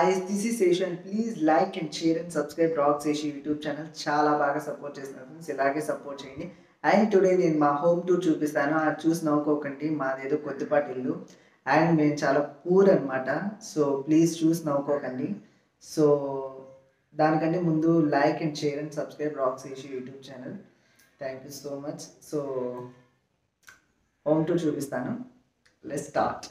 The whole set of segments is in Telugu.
guys, this is Seshu and please like and share and subscribe Rock Seshu YouTube channel. చాలా బాగా సపోర్ట్ చేస్తున్నారు ఫ్రెండ్స్, ఇలాగే సపోర్ట్ చేయండి. అండ్ టుడే నేను మా హోమ్ టూర్ చూపిస్తాను, అది చూసి నవ్వుకోకండి. మాదేదో కొద్దిపాటి ఇల్లు అండ్ మేము చాలా పూర్ అనమాట. సో ప్లీజ్ చూసి నవ్వుకోకండి. సో దానికంటే ముందు like and share and subscribe రాక్ సేషి YouTube channel. Thank you so much. So home tour చూపిస్తాను. Let's start.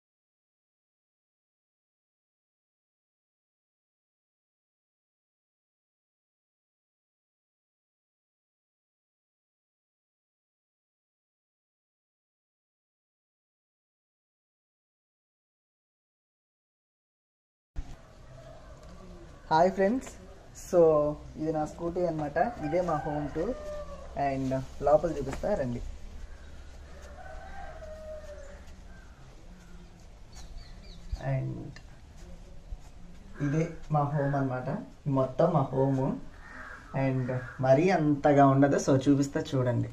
Hi friends, so ఇది నా స్కూటీ అనమాట. ఇదే మా హోమ్ టూర్ అండ్ లోపల చూపిస్తా రండి. అండ్ ఇదే మా హోమ్ అనమాట, మొత్తం మా హోము. అండ్ మరీ అంతగా ఉండదు, సో చూపిస్తా చూడండి.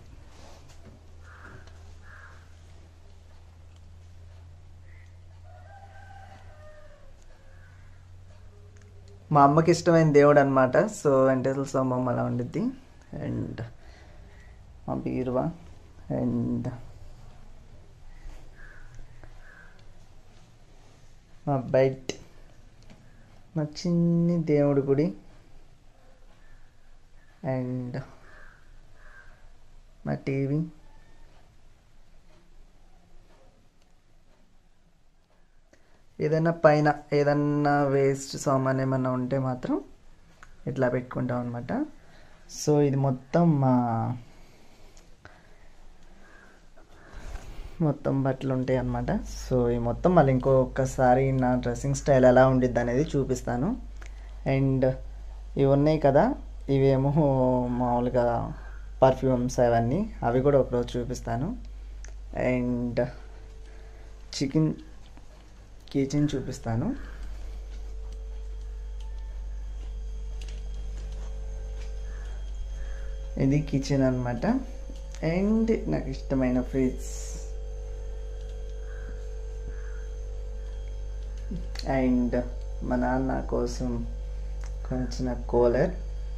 మా అమ్మకి ఇష్టమైన దేవుడు అనమాట. సో వెంకటేశ్వర స్వామి అలా ఉండిద్ది. అండ్ మా బీరువా అండ్ మా బెడ్, మా చిన్ని దేవుడి గుడి అండ్ మా టీవీ. ఏదైనా పైన ఏదన్నా వేస్ట్ సామాన్ ఏమన్నా ఉంటే మాత్రం ఇట్లా పెట్టుకుంటాం అనమాట. సో ఇది మొత్తం బట్టలు ఉంటాయి అన్నమాట. సో ఈ మొత్తం మళ్ళీ ఇంకొకసారి నా డ్రెస్సింగ్ స్టైల్ ఎలా ఉండిద్ది అనేది చూపిస్తాను. అండ్ ఇవి ఉన్నాయి కదా, ఇవేమో మామూలుగా పర్ఫ్యూమ్స్ అవన్నీ, అవి కూడా ఒకరోజు చూపిస్తాను. అండ్ కిచెన్ చూపిస్తాను. ఇది కిచెన్ అన్నమాట. అండ్ నాకు ఇష్టమైన ఫ్రిడ్జ్ అండ్ మా నాన్న కోసం కొంచెం కూలర్.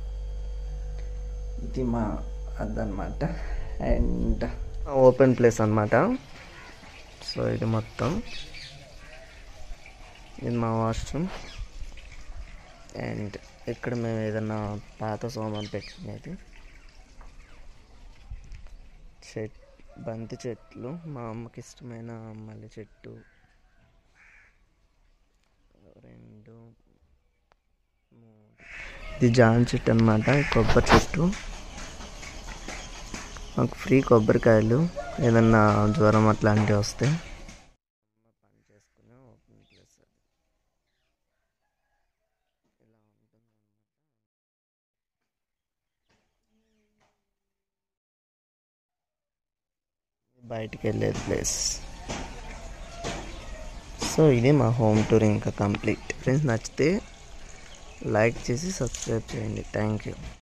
ఇది మా అదనమాట. అండ్ ఓపెన్ ప్లేస్ అన్నమాట. సో ఇది మొత్తం, ఇది మా వాష్రూమ్. అండ్ ఇక్కడ మేము ఏదన్నా పాత సామాన్ పెట్టుకునేది. బంతి చెట్లు, మా అమ్మకి ఇష్టమైన మల్లె చెట్టు 2 3. ఇది జామ చెట్టు అన్నమాట, కొబ్బరి చెట్టు. మాకు ఫ్రీ కొబ్బరికాయలు ఏదన్నా జ్వరం అట్లాంటివి వస్తే పని చేసుకునే ఓపెన్ ప్లేస్. ఇలా ఉంటుంది. బయటికి వెళ్ళే ప్లేస్. సో ఇది మా హోమ్ టూర్ ఇంకా కంప్లీట్. ఫ్రెండ్స్ నచ్చితే లైక్ చేసి సబ్స్క్రైబ్ చేయండి. Thank you.